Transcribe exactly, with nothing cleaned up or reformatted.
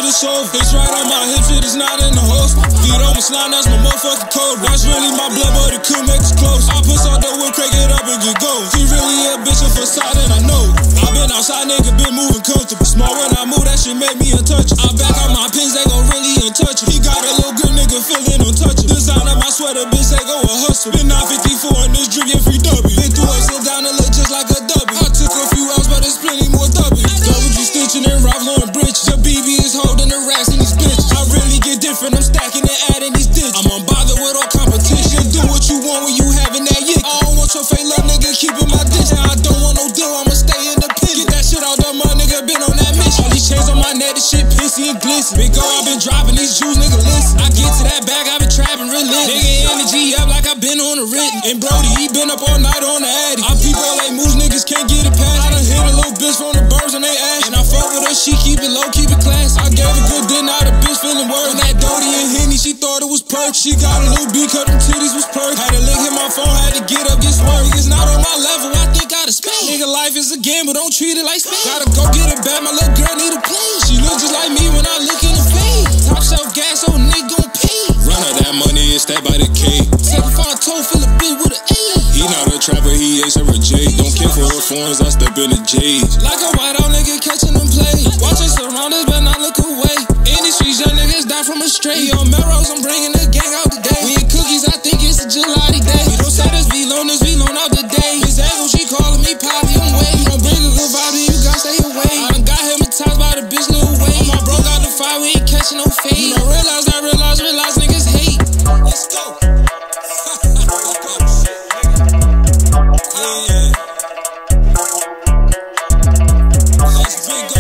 it's over. It's right on my hips, it is not in the holster. Feet on my slime, that's my motherfucking code. That's really my blood, but it could make us close. I push out the whip, crank it up and get gold. He really a bitch, a facade, and I know. I been outside, nigga, been moving comfortable. Small when I move, that shit make me untouchable. I back out my pins, they gon' really untouch him. He got a little grip, nigga, feeling untouchable. Design up my sweater, bitch, they go a hustle. Been nine fifty-four in this drink, get free W. Been through ups and down, it look just like a W. I took a few L's, but there's plenty more W. Double G stitching and Ralph Lauren bridge. The B B is holding the racks in these bitches. I really get different, I'm stacking and adding these digits. I'm unbothered with all competition. Do what you want when you having that yick. I don't want your fake love, nigga, keeping my distance. I don't want no deal, I'ma stay independent. Get that shit out the mud, nigga, been on that mission. All these chains on my neck, this shit pissy and glisten. Big go, I been dropping these Jews, nigga, listen. I get to that bag, I been trapping relentless. Nigga, energy up like I been on the written. And Brody, he been up all night on the addy. I people like moves, niggas can't get it past. I done hit a little bitch from the birds and they ass. And I fuck with her, she keep it low, keep it class. I gave a good dinner, now the bitch feeling worse. When that Dodie and Henny, she thought it was perk. She got a little beat, cut them titties was perk. Had to lick hit my phone, had to get up, get swerved. Niggas not on my level, I think I done spent. Nigga, life is a gamble, don't treat it like spend. Gotta go get it back, my little girl need a play. She look just like me when I look in the face. Top shelf gas, old nigga gon' pay. Run her that money, it's that by the K. Take a fine toe, fill a bit with an A. He not a trapper, he ain't a J. Don't care for her foreigns, I step in the J's. Like a white out nigga catching them plays. Watch us around us, but not look away. In the streets, young niggas die from a stray. We on Melrose, I'm bringing the gang out today. We eat cookies, I think it's a gelati day. We don't say this V-Lone, this V-Lone out today. Miss Angle, she calling me Poppy, I'm way. You don't bring a good vibe, then you gotta stay away. I done got hypnotized by the bitch, no way. All my bro got the fire, we ain't catching no fade. You don't realize, I realize, realize niggas hate. Let's go. Yeah. Let's big go.